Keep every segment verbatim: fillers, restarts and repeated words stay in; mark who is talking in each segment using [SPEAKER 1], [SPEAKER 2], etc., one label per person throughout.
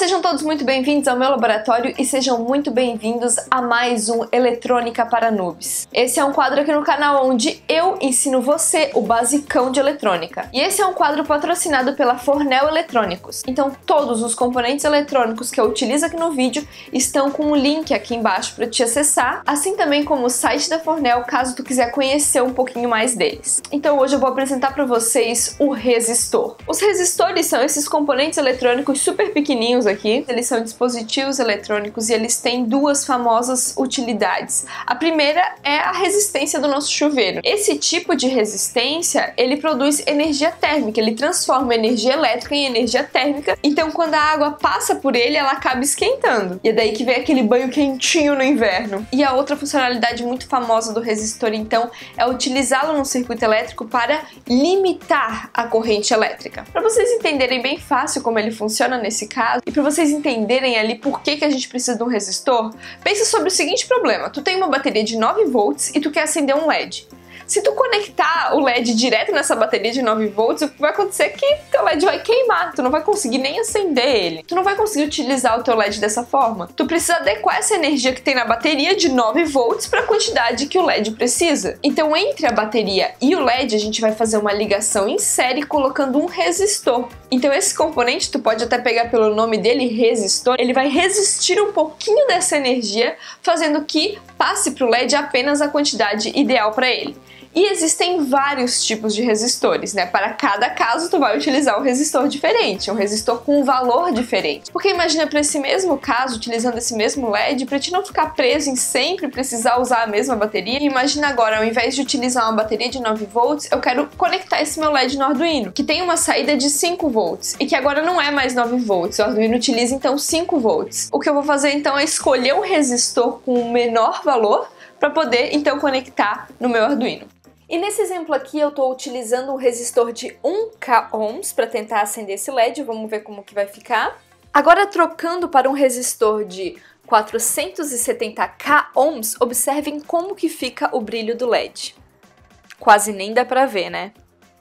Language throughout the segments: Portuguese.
[SPEAKER 1] sejam todos muito bem-vindos ao meu laboratório e sejam muito bem-vindos a mais um Eletrônica para Noobs. Esse é um quadro aqui no canal onde eu ensino você o basicão de eletrônica. E esse é um quadro patrocinado pela Fornel Eletrônicos. Então todos os componentes eletrônicos que eu utilizo aqui no vídeo estão com um link aqui embaixo para te acessar, assim também como o site da Fornel, caso tu quiser conhecer um pouquinho mais deles. Então hoje eu vou apresentar para vocês o resistor. Os resistores são esses componentes eletrônicos super pequenininhos aqui. Eles são dispositivos eletrônicos e eles têm duas famosas utilidades. A primeira é a resistência do nosso chuveiro. Esse tipo de resistência, ele produz energia térmica, ele transforma energia elétrica em energia térmica, então quando a água passa por ele, ela acaba esquentando. E é daí que vem aquele banho quentinho no inverno. E a outra funcionalidade muito famosa do resistor, então, é utilizá-lo no circuito elétrico para limitar a corrente elétrica. Para vocês entenderem bem fácil como ele funciona nesse caso, e para vocês entenderem ali por que, que a gente precisa de um resistor, pensa sobre o seguinte problema: tu tem uma bateria de nove volts e tu quer acender um L E D. Se tu conectar o L E D direto nessa bateria de nove volts, o que vai acontecer é que teu L E D vai queimar, tu não vai conseguir nem acender ele. Tu não vai conseguir utilizar o teu L E D dessa forma. Tu precisa adequar essa energia que tem na bateria de nove volts para a quantidade que o L E D precisa. Então, entre a bateria e o L E D, a gente vai fazer uma ligação em série colocando um resistor. Então, esse componente, tu pode até pegar pelo nome dele, resistor, ele vai resistir um pouquinho dessa energia, fazendo que passe para o L E D apenas a quantidade ideal para ele. E existem vários tipos de resistores, né? Para cada caso, tu vai utilizar um resistor diferente, um resistor com um valor diferente. Porque imagina, para esse mesmo caso, utilizando esse mesmo L E D, para te não ficar preso em sempre precisar usar a mesma bateria, imagina agora, ao invés de utilizar uma bateria de nove volts, eu quero conectar esse meu L E D no Arduino, que tem uma saída de cinco volts, e que agora não é mais nove volts, o Arduino utiliza então cinco volts. O que eu vou fazer então é escolher um resistor com o menor valor, para poder então conectar no meu Arduino. E nesse exemplo aqui eu estou utilizando um resistor de um k ohms para tentar acender esse L E D, vamos ver como que vai ficar. Agora, trocando para um resistor de quatrocentos e setenta k ohms, observem como que fica o brilho do L E D. Quase nem dá para ver, né?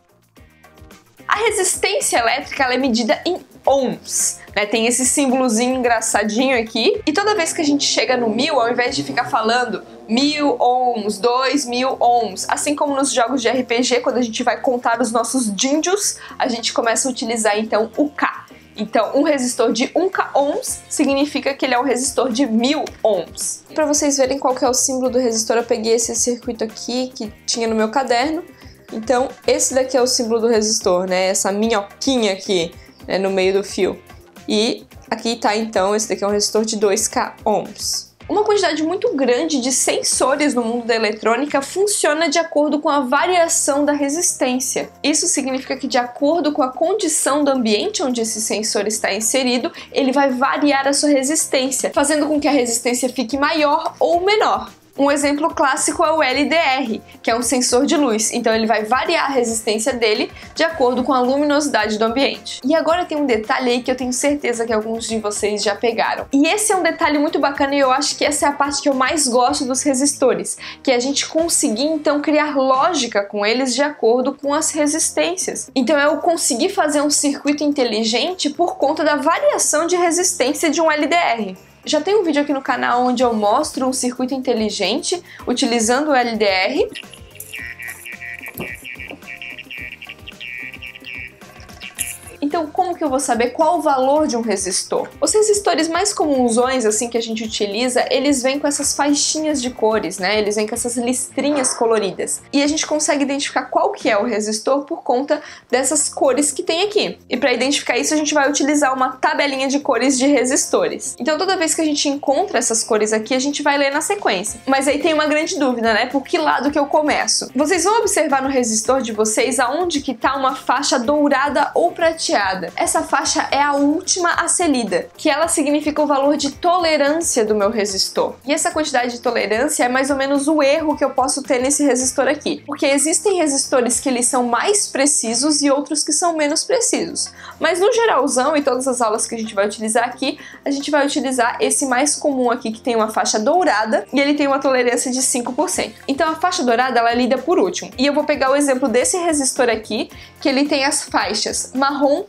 [SPEAKER 1] A resistência elétrica ela é medida em ohms, né? Tem esse símbolozinho engraçadinho aqui, e toda vez que a gente chega no mil, ao invés de ficar falando mil ohms, dois mil ohms, assim como nos jogos de R P G, quando a gente vai contar os nossos díndios, a gente começa a utilizar então o K. Então, um resistor de um k ohms significa que ele é um resistor de mil ohms. Para vocês verem qual que é o símbolo do resistor, eu peguei esse circuito aqui que tinha no meu caderno. Então, esse daqui é o símbolo do resistor, né? Essa minhoquinha aqui, né, no meio do fio. E aqui tá, então, esse daqui é um resistor de dois k ohms. Uma quantidade muito grande de sensores no mundo da eletrônica funciona de acordo com a variação da resistência. Isso significa que, de acordo com a condição do ambiente onde esse sensor está inserido, ele vai variar a sua resistência, fazendo com que a resistência fique maior ou menor. Um exemplo clássico é o L D R, que é um sensor de luz, então ele vai variar a resistência dele de acordo com a luminosidade do ambiente. E agora tem um detalhe aí que eu tenho certeza que alguns de vocês já pegaram. E esse é um detalhe muito bacana e eu acho que essa é a parte que eu mais gosto dos resistores, que é a gente conseguir então criar lógica com eles de acordo com as resistências. Então eu conseguir fazer um circuito inteligente por conta da variação de resistência de um L D R. Já tem um vídeo aqui no canal onde eu mostro um circuito inteligente utilizando o L D R. Então, como que eu vou saber qual o valor de um resistor? Os resistores mais comunsões, assim, que a gente utiliza, eles vêm com essas faixinhas de cores, né? Eles vêm com essas listrinhas coloridas. E a gente consegue identificar qual que é o resistor por conta dessas cores que tem aqui. E para identificar isso, a gente vai utilizar uma tabelinha de cores de resistores. Então, toda vez que a gente encontra essas cores aqui, a gente vai ler na sequência. Mas aí tem uma grande dúvida, né? Por que lado que eu começo? Vocês vão observar no resistor de vocês aonde que tá uma faixa dourada ou prateada. Essa faixa é a última a ser lida, que ela significa o valor de tolerância do meu resistor. E essa quantidade de tolerância é mais ou menos o erro que eu posso ter nesse resistor aqui, porque existem resistores que eles são mais precisos e outros que são menos precisos. Mas no geralzão, e todas as aulas que a gente vai utilizar aqui, a gente vai utilizar esse mais comum aqui, que tem uma faixa dourada e ele tem uma tolerância de cinco por cento. Então a faixa dourada ela é lida por último. E eu vou pegar o exemplo desse resistor aqui, que ele tem as faixas marrom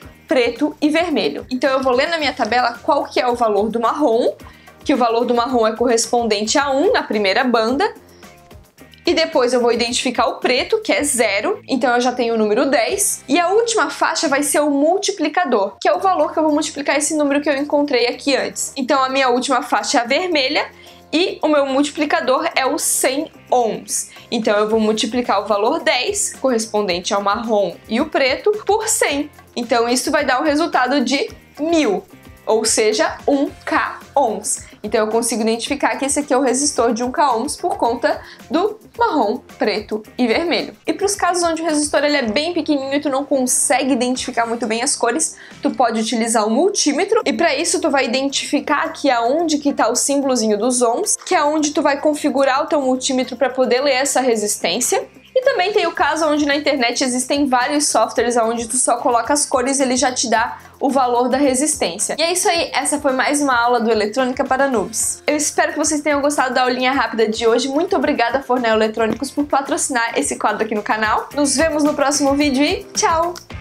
[SPEAKER 1] preto e vermelho. Então eu vou ler na minha tabela qual que é o valor do marrom, que o valor do marrom é correspondente a um na primeira banda, e depois eu vou identificar o preto, que é zero, então eu já tenho o número dez, e a última faixa vai ser o multiplicador, que é o valor que eu vou multiplicar esse número que eu encontrei aqui antes. Então a minha última faixa é a vermelha, e o meu multiplicador é o cem ohms. Então eu vou multiplicar o valor dez, correspondente ao marrom e o preto, por cem. Então isso vai dar o resultado de mil, ou seja, um K ohms. Então eu consigo identificar que esse aqui é o resistor de um K ohms por conta do marrom, preto e vermelho. E para os casos onde o resistor ele é bem pequenininho e tu não consegue identificar muito bem as cores, tu pode utilizar o multímetro, e para isso tu vai identificar aqui aonde que tá o símbolozinho dos ohms, que é onde tu vai configurar o teu multímetro para poder ler essa resistência. E também tem o caso onde na internet existem vários softwares onde tu só coloca as cores e ele já te dá o valor da resistência. E é isso aí, essa foi mais uma aula do Eletrônica para Noobs. Eu espero que vocês tenham gostado da aulinha rápida de hoje. Muito obrigada, Fornel Eletrônicos, por patrocinar esse quadro aqui no canal. Nos vemos no próximo vídeo e tchau!